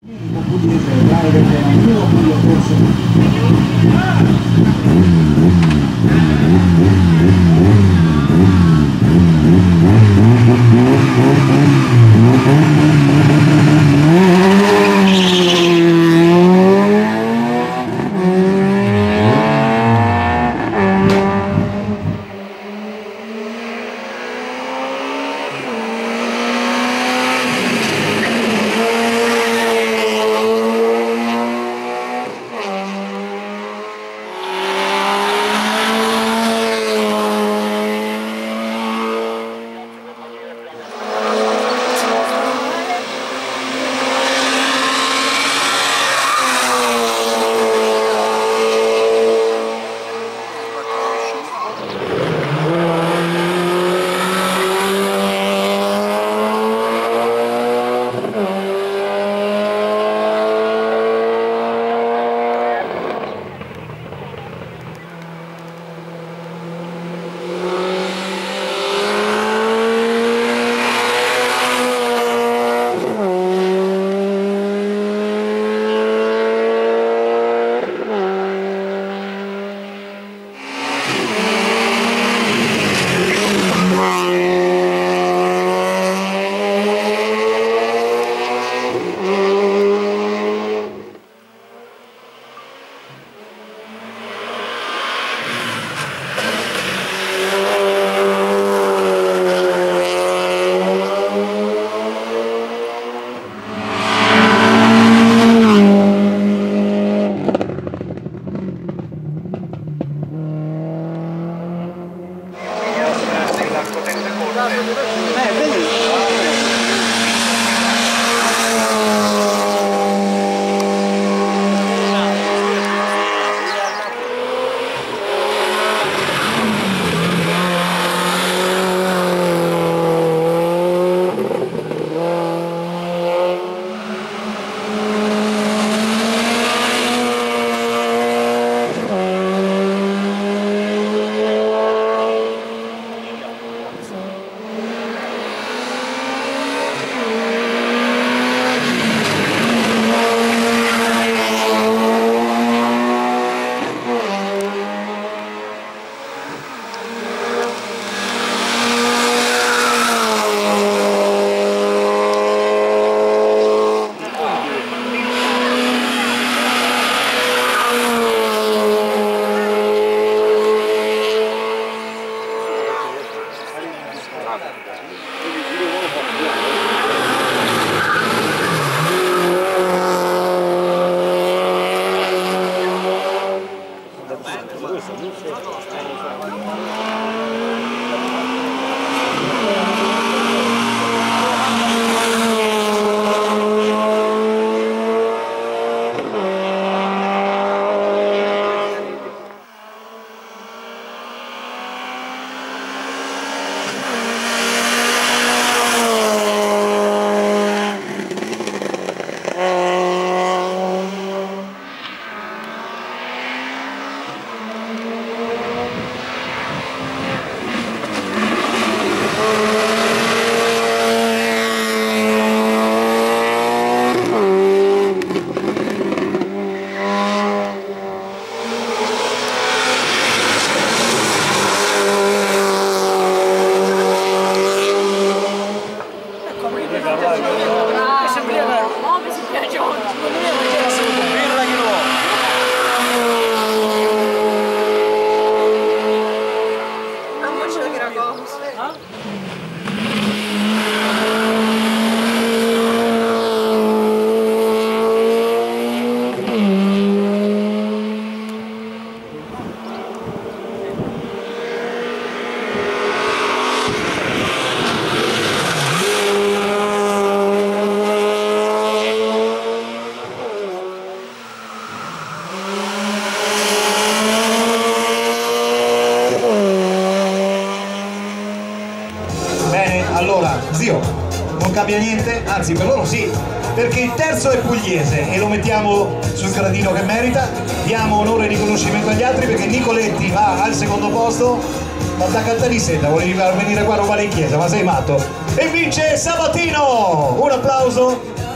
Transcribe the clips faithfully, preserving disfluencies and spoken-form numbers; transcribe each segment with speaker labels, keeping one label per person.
Speaker 1: zio, non cambia niente, anzi per loro sì, perché il terzo è pugliese e lo mettiamo sul gradino che merita. Diamo onore e riconoscimento agli altri perché Nicoletti va al secondo posto, ma da Caltanissetta volevi venire qua a rubare in chiesa, ma sei matto, e vince Sabatino. Un applauso.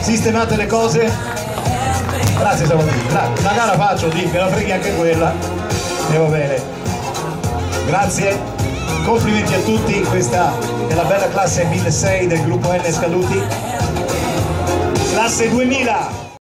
Speaker 1: sistemate le cose. Grazie Salvatore, grazie. Una gara faccio, di, me la freghi anche quella e va bene. Grazie, complimenti a tutti, questa è la bella classe milleseicento del gruppo N scaduti, classe duemila.